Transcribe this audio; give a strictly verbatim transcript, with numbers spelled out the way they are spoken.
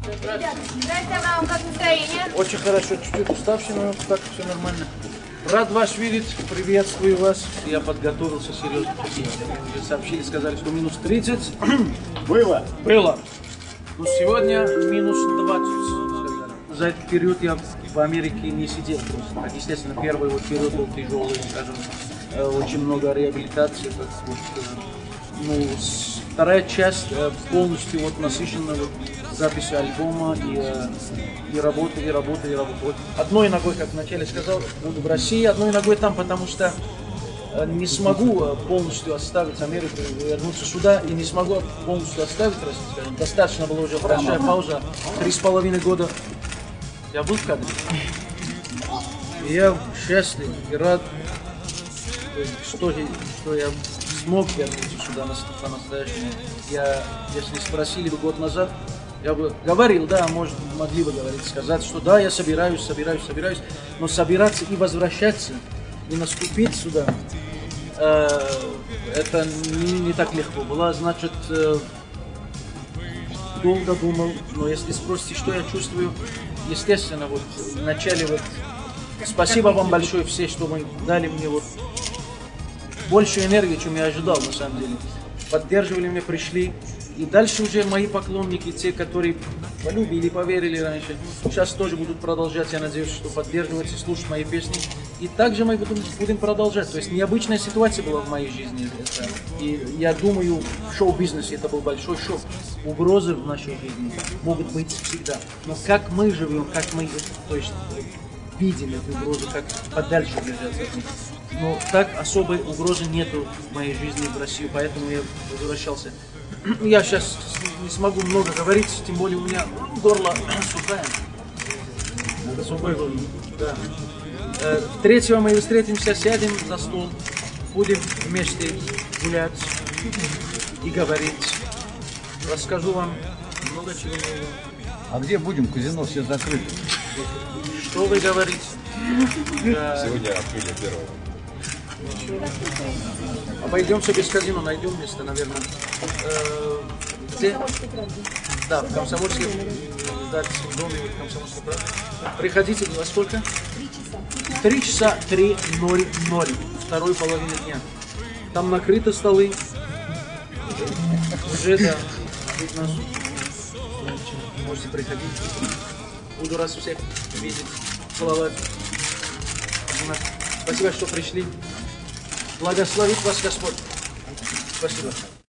Ребята, здравствуйте, Авраам, как настроение? Очень хорошо, чуть-чуть уставший, но так все нормально. Рад вас видеть, приветствую вас. Я подготовился серьезно. Мне сообщили, сказали, что минус тридцать. Было. Было. Но сегодня минус двадцать. Сказали. За этот период я в Америке не сидел просто. Естественно, первый вот период был тяжелый, скажем, очень много реабилитации. Так, вот, ну, вторая часть полностью вот насыщена вот записью альбома и, и работы, и работы, и работы. Вот одной ногой, как вначале сказал, буду в России, одной ногой там, потому что не смогу полностью оставить Америку, вернуться сюда, и не смогу полностью оставить Россию, скажем. Достаточно была уже большая пауза, три с половиной года. Я был в кадре. И я счастлив и рад, что, что я смог вернуться сюда по-настоящему. Я, если спросили бы год назад, я бы говорил, да, может, могли бы говорить, сказать, что да, я собираюсь, собираюсь, собираюсь, но собираться и возвращаться, и наступить сюда, э, это не, не так легко было. Значит, э, долго думал, но если спросите, что я чувствую, естественно, вот в начале вот, спасибо вам большое все, что вы дали мне вот большую энергию, чем я ожидал, на самом деле. Поддерживали меня, пришли. И дальше уже мои поклонники, те, которые полюбили, поверили раньше, сейчас тоже будут продолжать, я надеюсь, что поддерживать и слушать мои песни. И также мы будем, будем продолжать. То есть необычная ситуация была в моей жизни. Это, и я думаю, в шоу-бизнесе это был большой шок. Угрозы в нашей жизни могут быть всегда. Но как мы живем, как мы, то есть, видим эту угрозу, как подальше держаться от них. Но так особой угрозы нету в моей жизни в России, поэтому я возвращался. Я сейчас не смогу много говорить, тем более у меня горло сухое. Сухое горло. Да. Третьего мы встретимся, сядем за стол, будем вместе гулять и говорить. Расскажу вам много чего нового. А где будем? Казино все закрыты. Что вы говорите? Сегодня открыли первого. Обойдемся без казино, найдем место, наверное. Где? Да, в Комсомольске, в издательском доме, в Комсомольской правде. Приходите, во сколько? Три часа три ноль ноль, второй половины дня. Там накрыты столы. Уже, да, тут нас можете приходить. Буду раз всех видеть, целовать. Спасибо, что пришли. Благословит вас Господь. Спасибо.